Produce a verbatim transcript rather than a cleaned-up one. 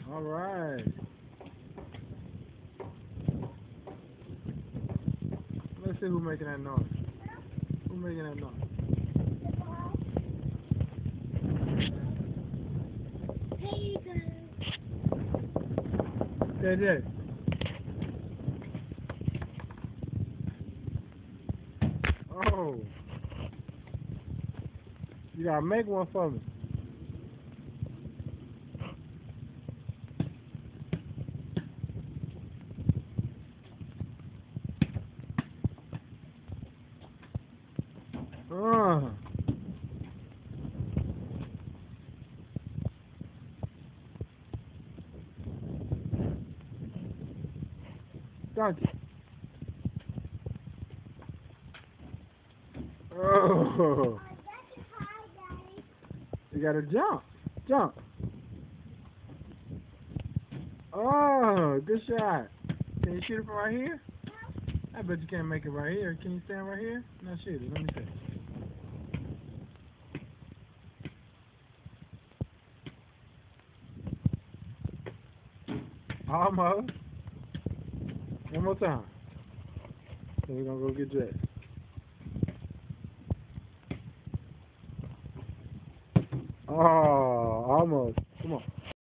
All right. Let's see who's making that noise. Who's making that noise? J J. Oh. You gotta make one for me. Uh. Donkey. Oh. You gotta jump. Jump. Oh, good shot. Can you shoot it from right here? I bet you can't make it right here. Can you stand right here? No, shoot it. Let me see. Almost. One more time. Then we're gonna go get dressed. Oh, almost. Come on.